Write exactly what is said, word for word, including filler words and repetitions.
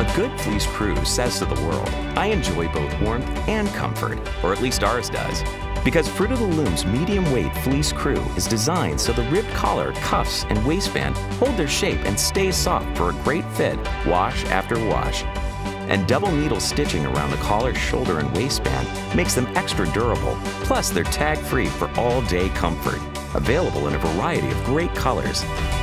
A good fleece crew says to the world, I enjoy both warmth and comfort, or at least ours does. Because Fruit of the Loom's medium-weight fleece crew is designed so the ribbed collar, cuffs, and waistband hold their shape and stay soft for a great fit wash after wash. And double needle stitching around the collar, shoulder, and waistband makes them extra durable. Plus, they're tag-free for all-day comfort. Available in a variety of great colors.